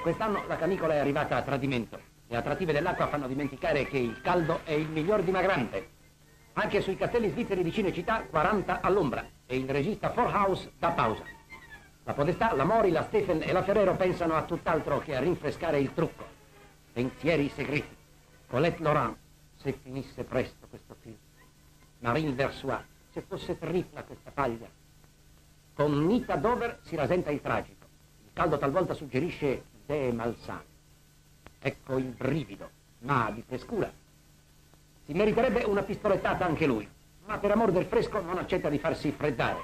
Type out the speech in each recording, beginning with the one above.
Quest'anno la canicola è arrivata a tradimento. Le attrattive dell'acqua fanno dimenticare che il caldo è il miglior dimagrante. Anche sui castelli svizzeri di Cinecittà 40 all'ombra e il regista Forhaus dà pausa. La Podestà, la Mori, la Stephen e la Ferrero pensano a tutt'altro che a rinfrescare il trucco. Pensieri segreti. Colette Laurent, se finisse presto questo film. Marine Versois, se fosse tripla questa paglia. Con Nita Dover si rasenta il tragico. Il caldo talvolta suggerisce idee malsane. Ecco il brivido, ma di frescura. Si meriterebbe una pistolettata anche lui, ma per amor del fresco non accetta di farsi freddare.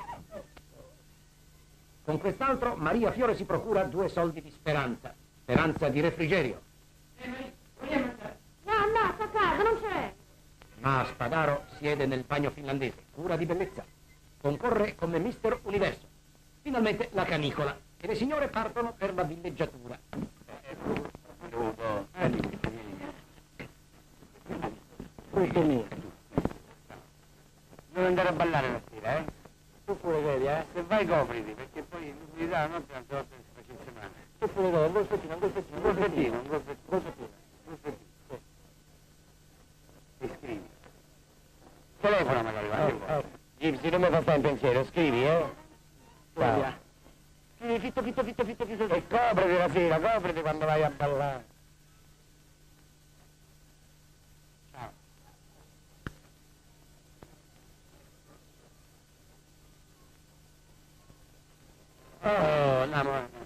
Con quest'altro Maria Fiore si procura 2 soldi di speranza. Speranza di refrigerio. Maria, vogliamo andare? No, sta a casa, non c'è. Ma Spadaro siede nel bagno finlandese, cura di bellezza. Concorre come Mister Universo. Finalmente la canicola e le signore partono per la villeggiatura. Questo è mio. Non andare a ballare la sera, eh? Tu pure vedi, eh? Se vai copriti, perché poi l'umidità la notte tante volte si facesse male. Tu pure vedi, un golfettino, un golfettino, un golfettino, un golfettino, un golfettino, sì. E scrivi. Telefona magari, va. Gipsy, non mi fa stare in pensiero, scrivi, eh? Ciao. Scrivi fitto. E copriti la sera, copriti quando vai a ballare. Oh, no,